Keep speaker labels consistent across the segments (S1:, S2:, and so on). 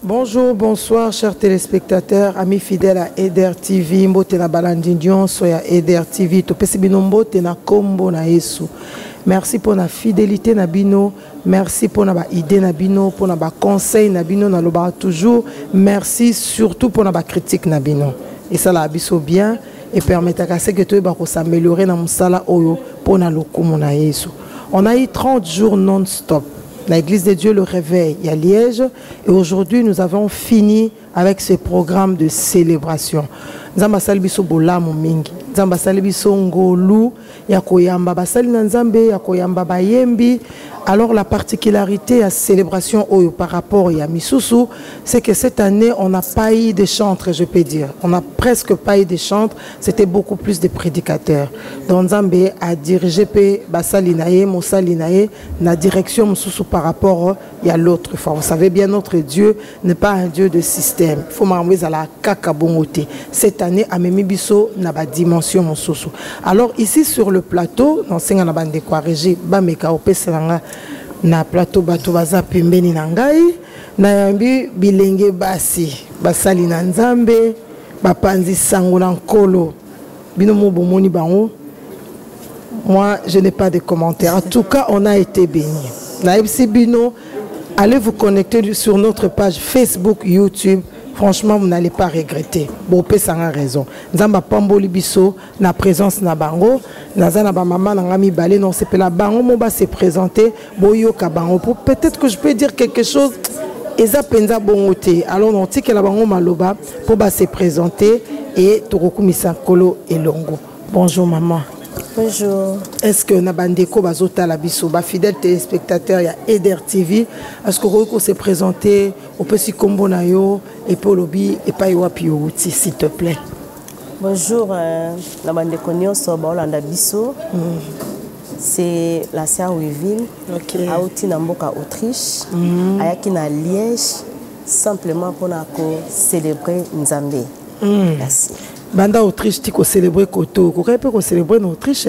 S1: Bonjour, bonsoir, chers téléspectateurs, amis fidèles à Eder TV, mbote na balandindion, soya Eder TV, to pesi bino mbote na kombo na Yesu. Merci pour la fidélité na bino, merci pour la idée na bino, pour la conseil na bino na loba toujours, merci surtout pour la critique na bino. Et ça la abisso bien et permettre à ce que tu vas s'améliorer dans musala oyo pour na lokumu na Yesu. On a eu 30 jours non-stop. L'Église de Dieu le réveil, il y a Liège. Et aujourd'hui, nous avons fini avec ce programme de célébration. Nzamba salibiso bolamu mingi. Nzamba salibiso ngolu, ya koyamba basali na nzambe, ya koyamba bayembi. Alors la particularité à la célébration par rapport à Misusu, c'est que cette année, on n'a pas eu de chantres, je peux dire. On n'a presque pas eu de chantres, c'était beaucoup plus de prédicateurs. Donc Nzambe a dirigé basali nae, mosali nae, na direction Misusu par rapport à l'autre fois. Vous savez bien, notre Dieu n'est pas un Dieu de système. Il faut m'envoyer à la kakabongote. Cette année, à Memibiso, n'a pas dimension Misusu. Alors ici sur le plateau, dans Sengana Bande Kwareji, Bameka Opeselanga, na plateau bato baza pembeni na ngai na yambi bilenge basi basali na nzambe bapanzi sango na nkolo bino mo bomoni bango. Moi je n'ai pas de commentaires, en tout cas on a été bénis na ebisi bino. Allez vous connecter sur notre page Facebook, YouTube. Franchement, vous n'allez pas regretter. Bon, ça a raison. Nzamba pamboli biso na présence na bango. Nazana ba maman na ngami balé non c'est la bango mon ba se présenter. Boyo ka bango. Peut-être que je peux dire quelque chose. Eza penza bongote. Alors on dit que la bango maloba pour ba se présenter et tokokumisa kolo elongo. Bonjour maman.
S2: Bonjour.
S1: Est-ce que Nabandeko Bazota la biso, ba fidèle téléspectateur, il y a Eder TV. Est-ce que vous se présenter au petit combo nayo et pour lobby et pas yoapi s'il te plaît.
S2: Bonjour, Nabandeko Nyonso Baolanda biso. C'est la sœur Wivine. OK. Aouti na mboka Autriche. Ayaki na Liège simplement pour célébrer Nzambe. Merci.
S1: Banda Autriche, tu célébrer Koto. Pourquoi tu peux célébrer en Autriche?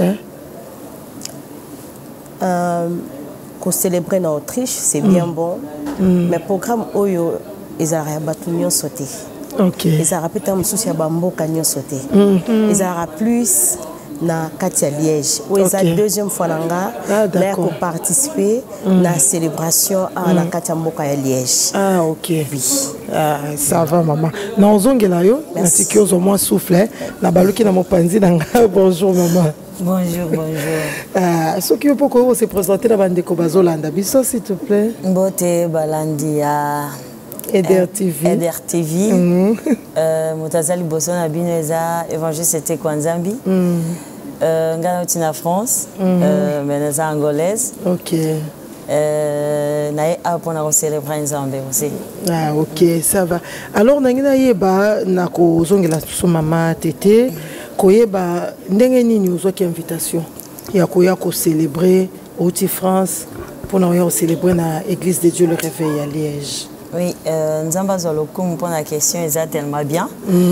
S2: Célébrer en Autriche, c'est bien bon. Mais le programme Oyo, ils ont battu sauté.
S1: Ok.
S2: Ils ont répété un souci à Bambo Canyon sauté. Ils ont plus na Katia Liège. Où ils ont deuxième fois mais pour participer à la célébration à la Katia Mboka à Liège.
S1: Ah ok.
S2: Oui.
S1: Ah, ça va maman. Non zongelayo, na sikiozo moi souffle, na baluki na mopanzi nanga. Bonjour maman.
S2: Bonjour, bonjour.
S1: Ce qui peut se présenter dans Bandeko Bazolanda, biso s'il te plaît.
S2: Mbote balandi à
S1: Eder TV.
S2: Eder TV. Mutazali Bosona Bineza, évangéliste c'était Kwanzambi. Ngana Otina France, Beneza angolaise.
S1: Ok.
S2: Nae pour na célébrer Nzambe aussi.
S1: Ah ok, ça va. Alors nangina yeba na ko zongela so mama tété koyeba ndenge nini ozoki invitation ya koya ko célébrer au France pour na célébrer na église de Dieu le réveil à Liège.
S2: Oui, Nzamba zolokum pour la question est tellement bien.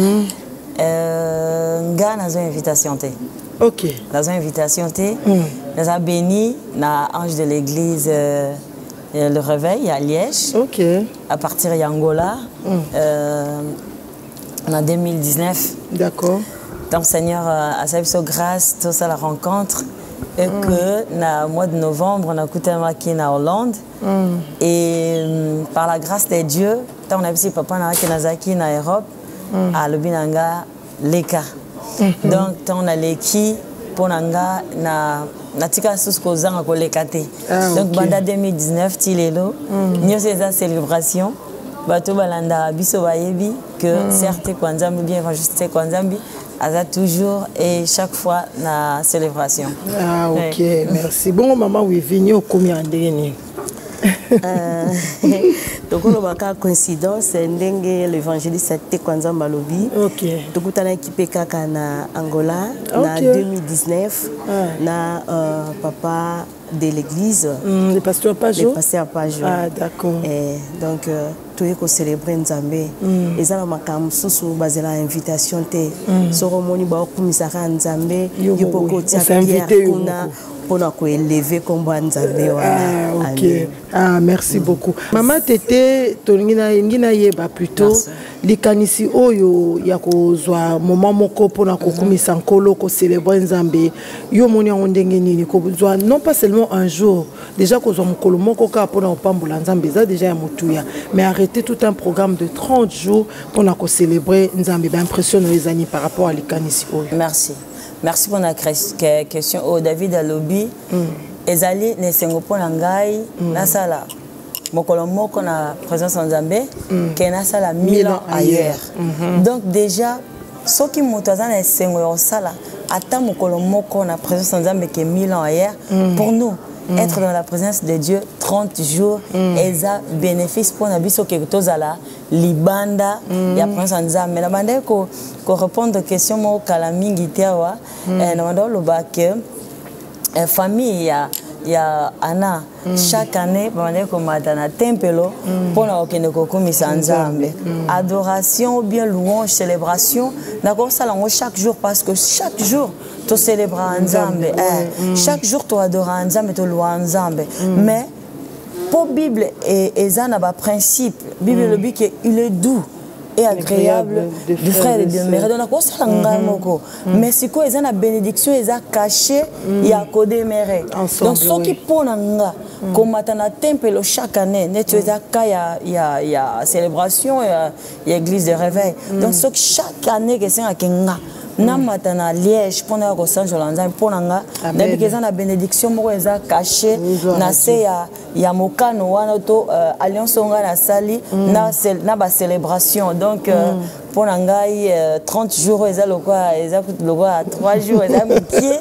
S2: Nga nazo invitation té. OK. Nazo invitation té. Nazo béni na ange de l'église le réveil à Liège.
S1: OK.
S2: À partir d'Angola en 2019.
S1: D'accord.
S2: Donc Seigneur a sa grâce, tout ça la rencontre. Et que dans le mois de novembre, on a écouté un qui en Hollande. Et par la grâce de Dieu, on a vu papa qui est en Europe, à l'Obinanga, l'Eka. Donc, on a l'équipe pour Nanga, na tika suskozan à l'Ekate. Donc, pendant 2019, Tilelo, nous avons cette célébration. Bato balanda biso bayebi que certes Kwanzambi bien évangéliste Kwanzambi a toujours et chaque fois la célébration.
S1: Ah ok, merci. Bon maman oui vini au combien d'années?
S2: Donc on a une coïncidence ndenge l'évangéliste c'était Kwanzamba lobi.
S1: OK.
S2: Donc on a équipé kaka na Angola na 2019 na papa
S3: de l'église.
S1: Les pasteurs Pajot.
S3: Les pasteurs Pajot.
S1: Ah, d'accord.
S3: Donc, tout est célébrer Nzambe. Et ça, on sous basé la invitation. Soromoni ba okumisaka Nzambe. Yopoko tia Pierre kuna. Pour nous élever comme Nzambe.
S1: Ah, ok. Ah, merci beaucoup. Maman Tété, tolingina yeba plutôt. Likanisi oyo ya kozwa moment moko pona kokumisa nkolo ko célébrer Nzambe. Yo moni ondenge nini ko zwa non pas seulement un jour. Déjà kozwa mokolo moko ka pona opambola Nzambe ça déjà ya mutuya. Mais arrêter tout un programme de 30 jours pona ko célébrer Nzambe. Ben impressionne les amis par rapport à likanisi oyo.
S2: Merci. Merci pour la question. Oh, David Alobi, ezali ne sengopo nangai na sala. Mokolo moko na présence en Zambé, que na sala 1000 ans ailleurs. Donc déjà, ce qui moutazana ne sengo sala, ata mokolo moko na présence en Zambé que 1000 ans ailleurs, pour nous. Être dans la présence de Dieu 30 jours, et ça bénéfice pour nous biso quelque chose à la libanda ya présence en Zambé. Mais la bande ko répondre aux questions mo kalamingi tiawa, na bande lo ba que famille ya ana chaque année bande ko matana tempelo pour na okende ko komisa Nzambe. Adoration ou bien louange, célébration, na ko sala chaque jour parce que chaque jour tu célébrer Nzambe. Chaque jour tu adorer Nzambe, tu louer Nzambe. Mais pour la Bible et ça n'a pas principe. La Bible le dit qu'il est doux et agréable de frères et de mères. Donc mais si quoi ils ont la bénédiction, ils ont caché il y a codé mère. Donc ceux qui ponnent comme matana temple chaque année, net il y a célébration, il y a église de réveil. Donc ceux qui chaque année que c'est un kenga. Namatana Liège pour na San Jolanza pour nanga depuis que ça la bénédiction mo eza caché na se ya mokano wana to alliance nga na sali na ba célébration donc pour ngai 30 jours eza lokwa 3 jours eza mukie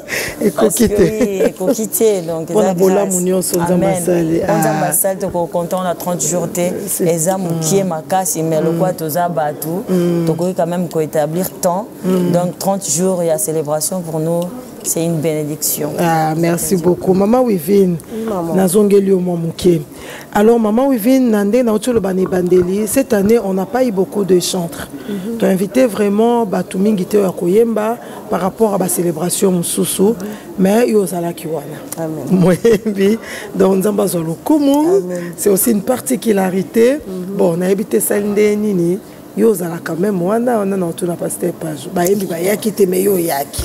S2: et coquité donc
S1: pour la bola munyo sonza masali
S2: onza masali to content na 30 jours té eza mukie makasi mais lokwa toza batu to quand même ko établir temps donc 30 jours et la célébration pour nous, c'est une bénédiction.
S1: Ah, merci beaucoup. Maman Wivine, Nazongeli au Mamouké. Alors, Maman Wivine, Nandé, Naoutoulo Bane Bandeli, cette année, on n'a pas eu beaucoup de chantres. Tu as invité vraiment Batoumi Gite Akoyemba par rapport à la célébration Moussoussou, mais il y a la Kiwana. Amen. Donc, Nzambazolo Kumu, c'est aussi une particularité. Bon, on a habité Saldé Nini. Yo zala quand même on a na pasteur page ba yembi ba yaki te me yo yaki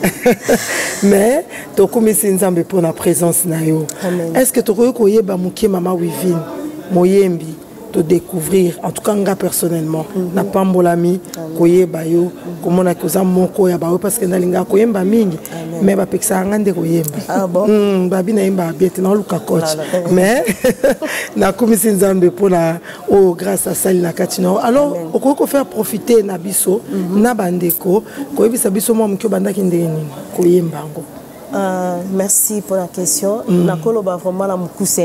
S1: mais to komisi Nzambe pour la présence na yo. Est-ce que to koyeba mukie Mama Wivine moyembi de découvrir en tout cas nga personnellement na pambolami koyeba yo komona koza moko ya bawe parce que nalinga koyemba mingi mais ba peksa ngande koyemba
S3: ah bon
S1: babi na yemba biete na luka coach mais na komisi Nzambe pour la oh grâce à ça na katino alors okoko faire profiter na biso na bandeko koyebisa biso mo mukyo bandaki ndeni koyemba ngo.
S3: Merci pour la question. Nakolo ba vraiment la mukuse.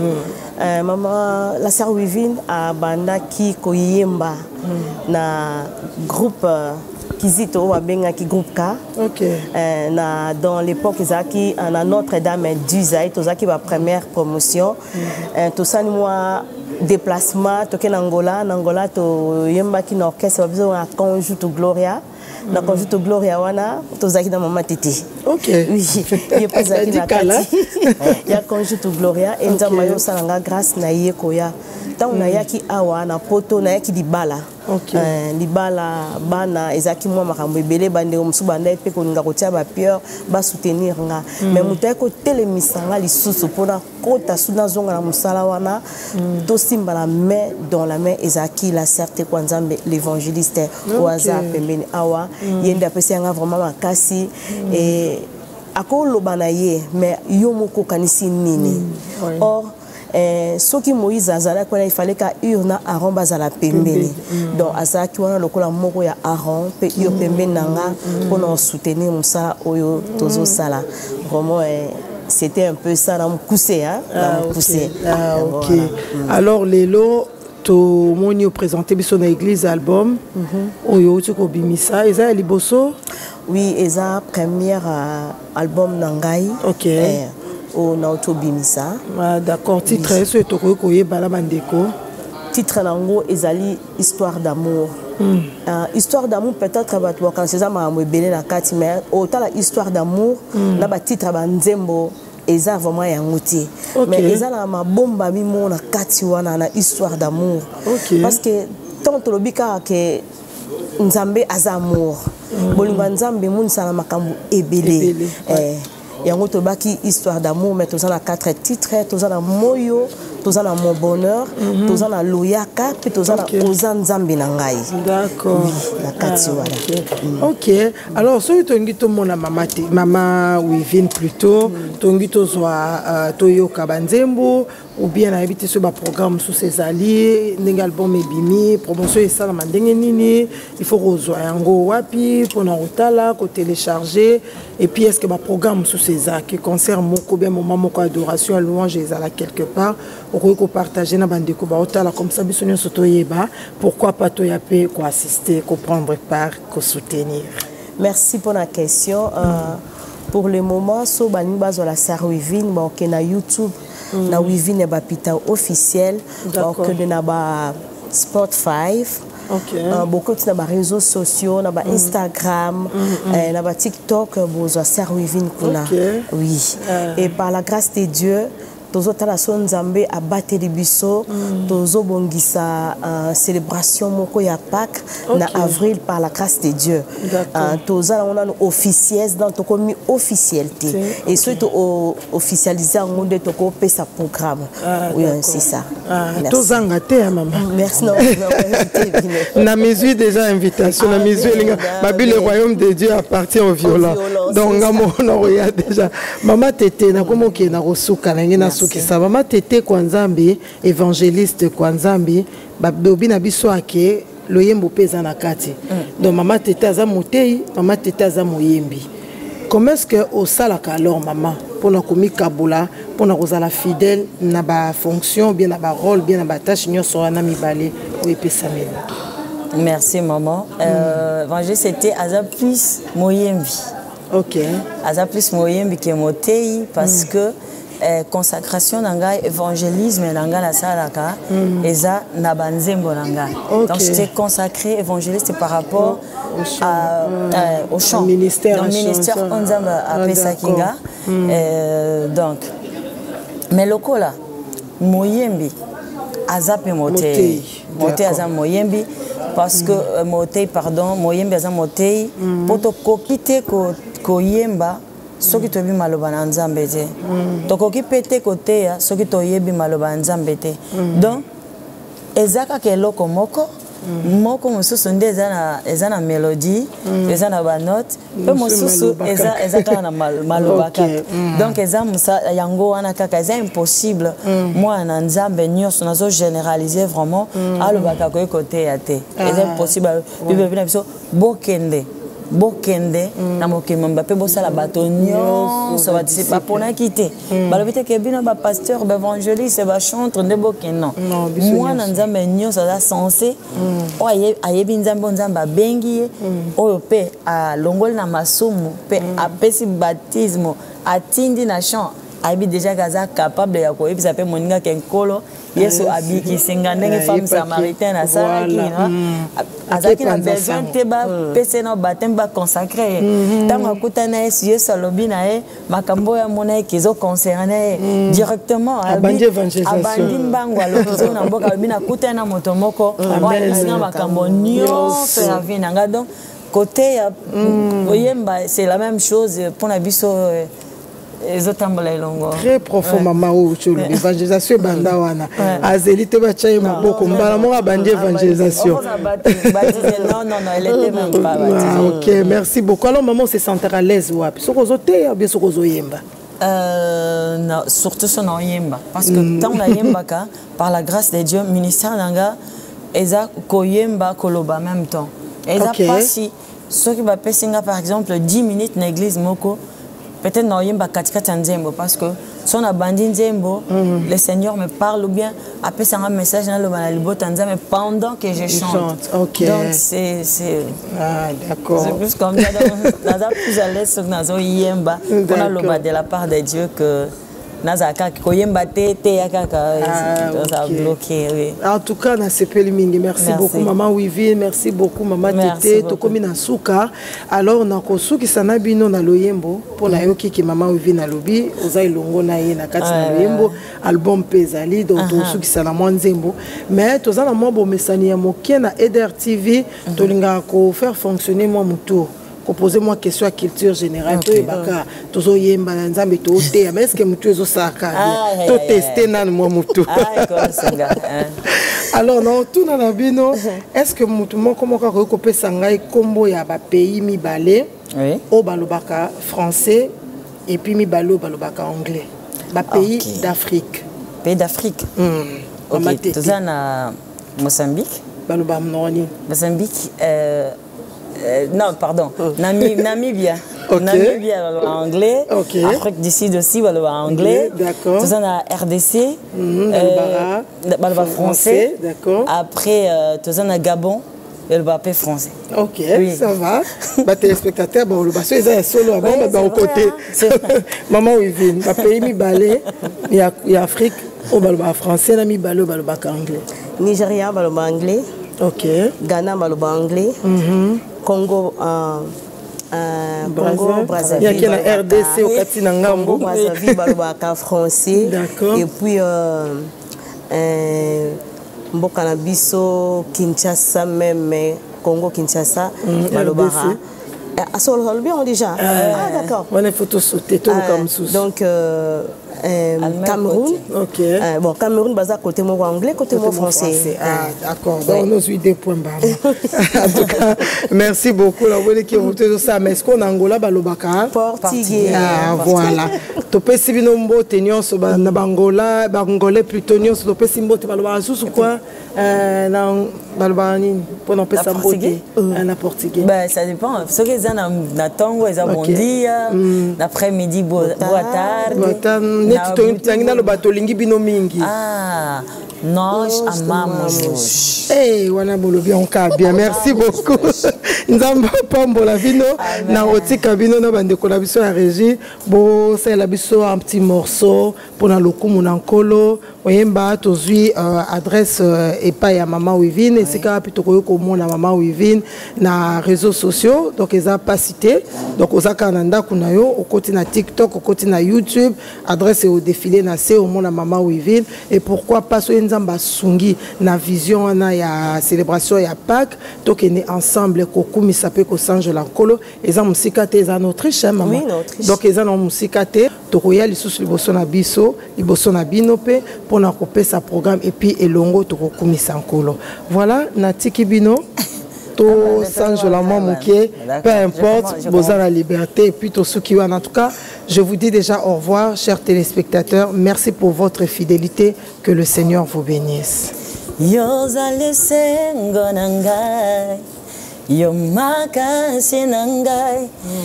S3: Maman, la sœur Wivine a banda ki koyemba na groupe Kizito wa benga ki groupe K.
S1: OK.
S3: Na dans l'époque Zaki na Notre-Dame d'Uzaï, to Zaki ba première promotion. To sani moi déplacement to ken Angola to yemba ki na orchestre biso na Conjunto Gloria. Na Conjunto Gloria wana to Zaki na Mama Titi.
S1: OK.
S3: Oui. Il pas Zaki na Kati. Il y a Conjunto Gloria et Nzamba yo salanga grâce na ye koya. Tant na yaki awa na poto na yaki dibala.
S1: OK.
S3: Dibala bana ezaki mwa makambo ebele bande musu banda epe ko ninga kotia ba peur ba soutenir nga. Mais mutai ko telemisanga lisusu pona kota suna zonga na musala wana to simba la main dans la main ezaki la certé kwa Nzambe l'évangéliste oaza pembeni awa yende apesi nga vraiment makasi et akoloba na ye mais yo moko kanisi nini. Or ce qui Moïse azala il fallait qu'à urna Aaron bazala pembeni donc azaki wana lokola moko ya Aaron pe yo pembeni nanga pour nous soutenir musala oyo tozo sala vraiment c'était un peu ça dans mon poussé hein
S1: OK. Alors Lelo to moni présenté biso na église album oyo tu ko bimisa eza liboso
S3: oui eza première album nangai.
S1: OK.
S3: au Naoto Bimisa.
S1: D'accord, titre est sur Toko Koye Bala Bandeko.
S3: Titre nango ezali histoire d'amour. Histoire d'amour peut-être quand c'est ça m'a belé na kati mais autant la histoire d'amour na ba titre ba nzembo eza vraiment yangote. Mais eza na ma bomba mimo na kati wana na histoire d'amour. Parce que tant to lobika que nzambe aza amour. Bolinga nzambe mun sala makambu ebele. Yango to baki histoire d'amour mais tous en a 4 titres, tous en a moyo, tous en a mon bonheur, tous en a loyaka, puis tous en a ozan zambi nangai.
S1: D'accord.
S3: La kati wala.
S1: OK. Alors so tongi to mona mama Wivine plutôt, tongi to zwa toyoka banzembo ou bien habité sur ba programme sous ses alliés, ndenge album ebimi, promotion esala mandenge nini, il faut rozwa yango wapi pour na rotala ko télécharger et puis est-ce que ba programme sous ces qui concerne moko bien moment moko adoration louange ezala quelque part ko partager na bandeko ba otala comme ça biso nyonso toyeba pourquoi pas to yape ko assister ko prendre part ko soutenir.
S3: Merci pour la question. Pour le moment so bani bazo la sar Wivine ba ok na YouTube na Wivine ba pita officiel ba ok na ba Spotify. Beaucoup de réseaux sociaux, na Instagram, na TikTok, bozo sar Wivine kuna. Oui. Et par la grâce de Dieu, tozo tala son nzambe abate libiso, tozo bongisa célébration moko ya Pâques na avril par la grâce de Dieu. Tozo on a officiel dans toko mi officialité et surtout officialiser en monde toko pe sa programme. Oui, c'est ça.
S1: Tozo ngate maman.
S3: Merci non.
S1: Na mesure déjà invitation, na mesure le royaume de Dieu appartient aux violents. Donc on a déjà maman tété na komo ke na rosuka na ngena sukisa maman tété kwa nzambe évangéliste kwa nzambe badobi na biso ake loyembo peza na kati. Donc maman tété aza motei, maman tété aza moyembi. Comment est-ce que au salaka alors maman pour na komi kabula pour na kozala fidèle na ba fonction bien na ba rôle bien na ba tâche nyonso na mibale ou epesa mena.
S2: Merci maman. C'était Aza plus moyembi.
S1: OK.
S2: Aza plus moyembi que motei parce que consacration nanga évangélisme nanga la salaka eza na banzembo nanga. Donc j'étais consacré évangéliste par rapport au chant.
S1: Ministère
S2: dans le ministère onzamba à Pesakinga. Donc mais lokola moyembi aza pe motei. Motei aza moyembi parce que motei pardon moyembi aza motei poto kokite ko yemba soki toyebi maloba na nzambe te tokoki pete koteya soki toyebi maloba na nzambe te donc eza kaka eloko moko mosusu nde eza na mélodie eza na banote mpe mosusu eza kaka na maloba kaka donc eza yango wana kaka eza impossible mwana na nzambe nyonso nazo généraliser vraiment alobaka koki koteya te eza impossible bible na biso bokende na mokema mbape bosala bato nyonso batisipa ponaki te balobi te ke bino bapasteur baévangéliste bachantre nde bokende non mwana nzambe nyonso aza censé oyo ayebi nzambe oyo nzambe abengi ye oyo mpe alongoli na masumu mpe apesi baptisme atindi na champ ayebi déjà kaza capable ya koyebisa mpe moninga ke nkolo yesu abikisinga ndenge femme samaritaine asalaki azalaki na besoin te bapesa na bateme baconsacre ye ntango akutana yesu alobi na ye makambo oyo amona ye kezoconcerne ye directement abandi mbango alobi zo na mboka alobi nakutana na moto moko oyebisinga makambo nyonso ya vie na nga donc côté ya oyemba c'est la même chose mpona biso
S1: très profond maman ou l'évangélisation banda wana azeli te bachaye maboko mbala mo bandi évangélisation
S2: non elle était même pas
S1: OK merci beaucoup alors maman se sentir à l'aise wapi sokozo te ou bien sokozo yemba
S2: surtout son yemba parce que tant la yemba ka par la grâce de Dieu ministère nanga eza koyemba koloba en même temps eza pas si ceux qui va pesinga par exemple 10 minutes na église moko peut-être non yemba katikati nzembo parce que son abandi nzembo le Seigneur me parle ou bien après ça un message dans le malibota nzembo pendant que je chante.
S1: OK.
S2: Donc c'est
S1: d'accord.
S2: C'est plus comme ça dans plus à l'aise sur nazo yemba qu'on a le de la part de Dieu que nazaka koyemba te ya kaka ça bloqué oui.
S1: En tout cas na sepeli mingi merci beaucoup maman Wivine merci beaucoup maman Tete tokomi na suka alors na kosukisa na bino na loyembo pona yoki ki maman Wivine alobi oza ilongo na ye na kati na loyembo album pezali donc tosukisa na mwanzembo mais toza na mwa bomesani ya mokie na Eder TV tolinga ko faire fonctionner moi muto posez-moi question à culture générale to baka tozo yemba na nzambe to te mais est-ce que mutu ezo saka to tester na moi mutu alors non tout na bino est-ce que mutu moko moko ko kopesa ngai kombo ya ba pays mibale o balobaka français et puis mibalo balobaka anglais ba pays d'Afrique
S2: OK toza na Mozambique
S1: baloba mnoni
S2: Mozambique non, pardon. Namibia. Namibia en anglais. Afrique du Sud aussi, en anglais.
S1: D'accord.
S2: Tout ça, on a RDC. Balba français.
S1: D'accord.
S2: Après, tout ça, on a Gabon. Et le bapé français.
S1: Ok, ça va. Bah, téléspectateurs, bon, le basso, ils ont un solo avant, mais au côté. Maman Wivine, le pays mi balé, il y a Afrique, au balba français, la mi balé, au balba anglais.
S3: Nigeria, balba anglais.
S1: Ok.
S3: Ghana, balba anglais. Congo, Brazzaville.
S1: Il y a la RDC au Katina Ngambo.
S3: Brazzaville, balba français.
S1: D'accord.
S3: Et puis, Mbokana biso Kinshasa même Congo Kinshasa balobara asolo bien déjà d'accord
S1: on est photo sauté tout comme sous
S3: donc Cameroun bon Cameroun baza côté mo anglais côté mo français
S1: d'accord donc nous suit des points bas en tout cas merci beaucoup la voulez qui ont tout ça mais est-ce qu'on Angola balobaka
S3: portugais
S1: voilà to pesi bino mbote nyonso na bangola bangolais plutôt nyonso to pesi mbote balobaka sous quoi na balobaka nini pour na pesa mbote na portugais
S2: ben ça dépend ce que ça na tongo eza bon dia l'après-midi boa tarde
S1: Tangi lo bato lingi bino mingi.
S2: Nós amamos.
S1: Wana bolobi on ka bien. Merci beaucoup. Nzamba pombo la vino na otika bino na bande ko la biso ya régie. Bo c'est la biso un petit morceau pour na lokumu na nkolo. Oyemba tozui adresse epa ya maman Wivine et c'est ka plutôt ko mona maman Wivine na réseaux sociaux donc eza pas cité donc ozaka nanda kunayo okoti na TikTok okoti na YouTube adresse au défilé na se au mona maman Wivine et pourquoi pas so nzamba sungi na vision na ya célébration ya Pâques donc on est ensemble kokumi sapé ko sange la nkolo eza musika te eza notre riche maman donc eza na musika te to royal lisusu liboso na biso liboso na bino pe pour na couper sa programme et puis elongo to kokumi sankolo voilà na tiki bino to sange la maman muké peu importe boza la liberté et puis to suki en tout cas je vous dis déjà au revoir chers téléspectateurs merci pour votre fidélité que le Seigneur vous bénisse
S2: Yozale sengo nangai Yo makasi nangai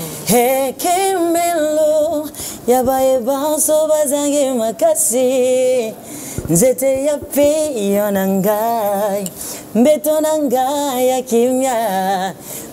S2: Hekimelo Yabaye banso bazangi makasi Nzete ya piyo nangai Mbeto nangai ya kimya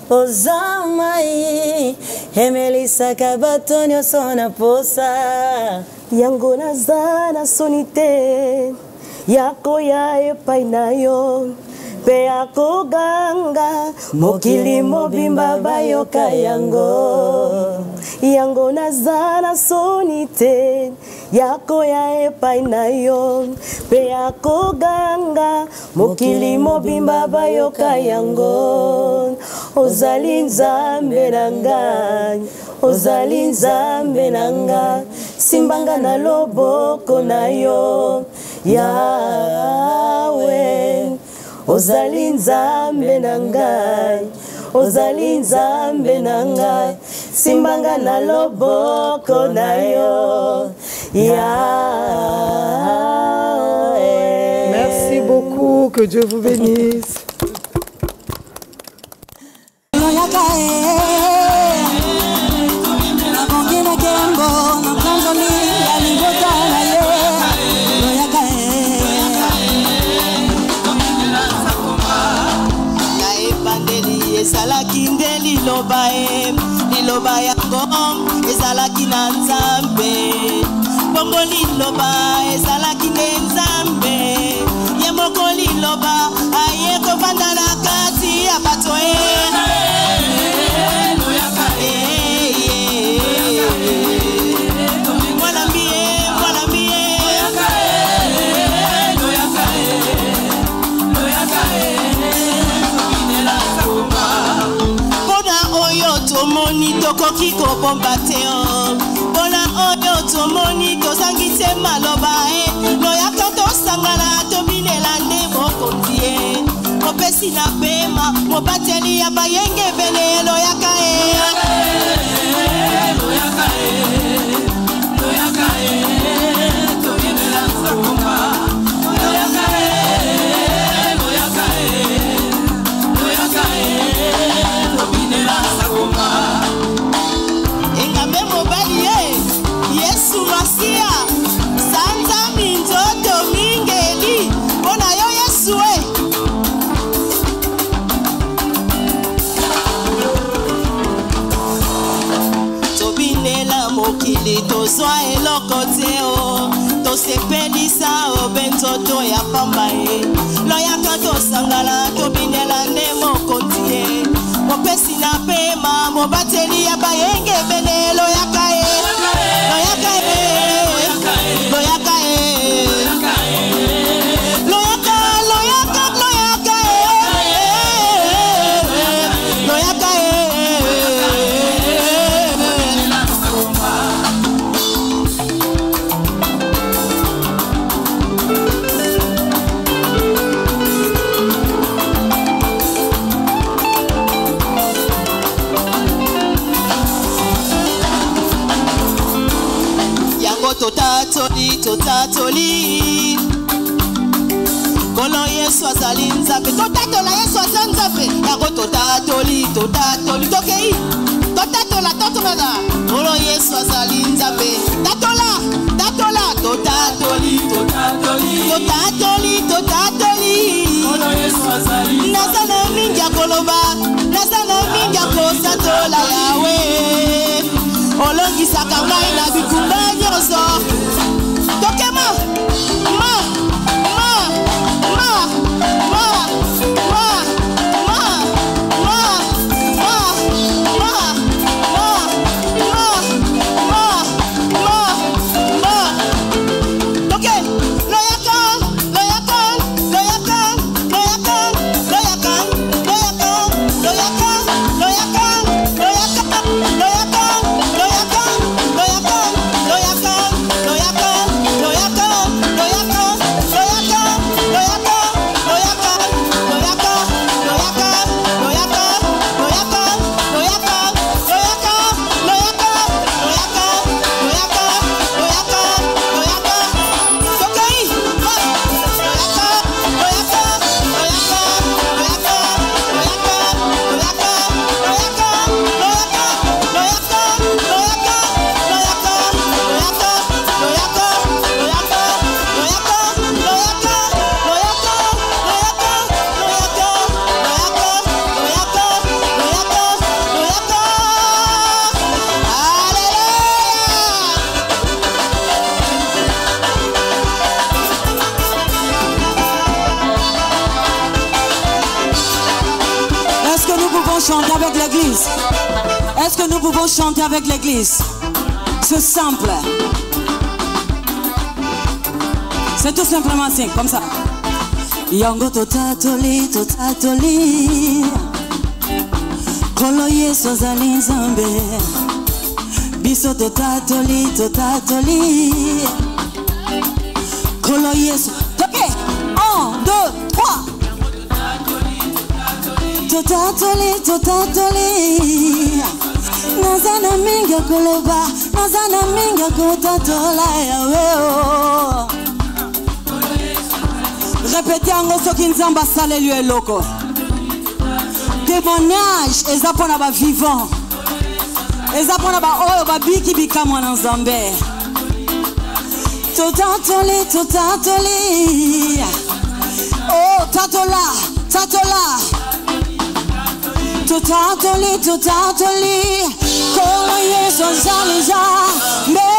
S2: Ozamai Emelisa kabato nyoso na posa
S3: Yango nazana sonite Yako ya epai na yo Pe ako ganga Mokili mobimba bayoka yango Yango nazana sonite Yako ya epai na yo Pe ako ganga Mokili mobimba bayoka yango Ozali nzambe nanga Ozali nzambe nanga Simbanga na loboko na yo Yahweh Ozali nzambe nangai Ozali nzambe nangai Simbanga na loboko na yo Yahweh.
S1: Merci beaucoup, que Dieu vous bénisse.
S3: Ezalaki nde liloba yango ezalaki na nzambe bongo Tongoli loba ezalaki nzambe ye moko liloba aye kovanda na kati ya bato tokoki kobomba te mpona oyo tomoni tozangi te maloba loyaka tosangana tobinela nde mokonzi ye mopesi na pema mobateli ya bayenge ebele loyaka tobinela nsakomba tobinela nsakomba engambe mobali Yesu Masia sanza minzoto mingeli mpona yo Yesu tobinela mokili tozwa eloko te tosepelisa benzoto ya pamba loyaka tosangana tobinela nde mokonzi mopesi na pema mobateli ya bayenge ebele loyaka loyaka loyaka loyaka loyaka loyaka totatoli kolo Yesu azali nzambe totatola Yesu azali nzambe yango totatoli tokei totatola kolo Yesu azali nzambe tatola totatoli kolo Yesu azali nazana mingi ya koloba nazana mingi ya kosatola yawe olongisaka ngai na bikumba nyonso tokema
S4: Est-ce que nous pouvons chanter avec l'église? C'est simple. C'est tout simplement simple, comme ça. Yango totatoli kolo Yesu azali nzambe biso totatoli kolo Yesu toke 1, 2, 3 totatoli nazana minga koloba nazana minga kotatola yawe répétez en soki nzamba saleli eloko témoignage eza pona ba vivant eza pona ba oyo babiki bikamwa na nzambe totatoli oh tatola totatoli kolo Yesu azali nzambe